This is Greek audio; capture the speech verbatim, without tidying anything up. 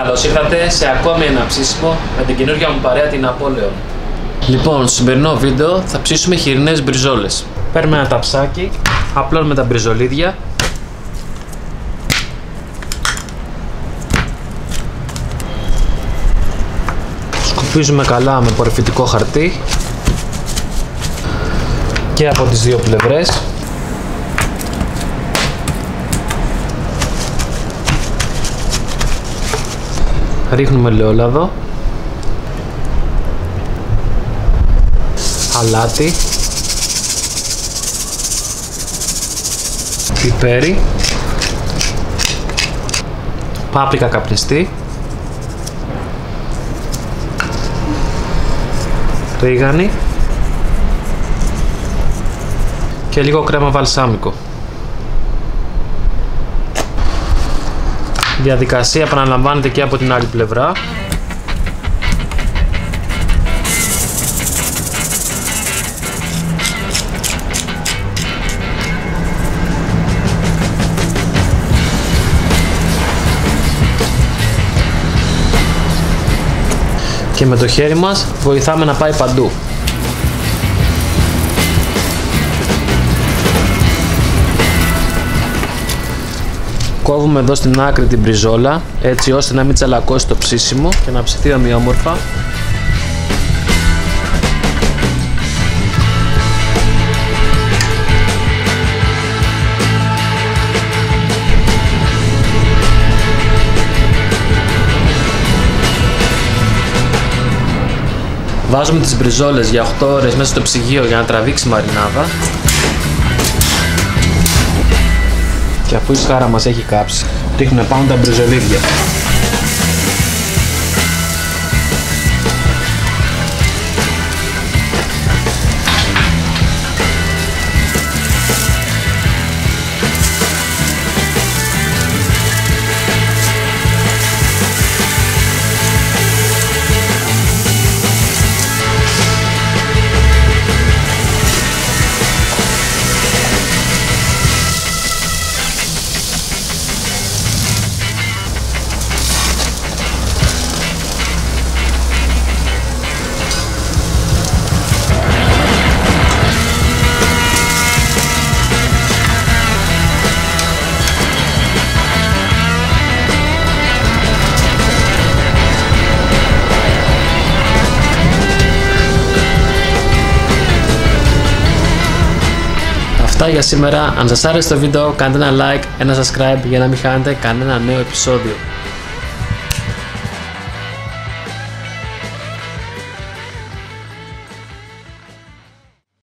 Καλώς ήρθατε σε ακόμη ένα ψήσιμο με την καινούργια μου παρέα, την Απόλεων. Λοιπόν, στο σημερινό βίντεο θα ψήσουμε χοιρινές μπριζόλες. Παίρνουμε ένα ταψάκι, απλώνουμε τα μπριζολίδια. Σκουπίζουμε καλά με πορεφητικό χαρτί και από τις δύο πλευρές. Ρίχνουμε ελαιόλαδο, αλάτι, πιπέρι, πάπρικα καπνιστή, ρίγανη και λίγο κρέμα βαλσάμικο. Διαδικασία επαναλαμβάνεται και από την άλλη πλευρά. Και με το χέρι μας βοηθάμε να πάει παντού. Κόβουμε εδώ στην άκρη την μπριζόλα, έτσι ώστε να μην τσαλακώσει το ψήσιμο και να ψηθεί ομοιόμορφα. Βάζουμε τις μπριζόλες για οκτώ ώρες μέσα στο ψυγείο για να τραβήξει μαρινάδα. Και αφού η σχάρα μας έχει κάψει, ρίχνουμε πάνω τα μπριζολίδια. Αυτά για σήμερα. Αν σας άρεσε το βίντεο, κάντε ένα like, ένα subscribe για να μην χάνετε κανένα νέο επεισόδιο.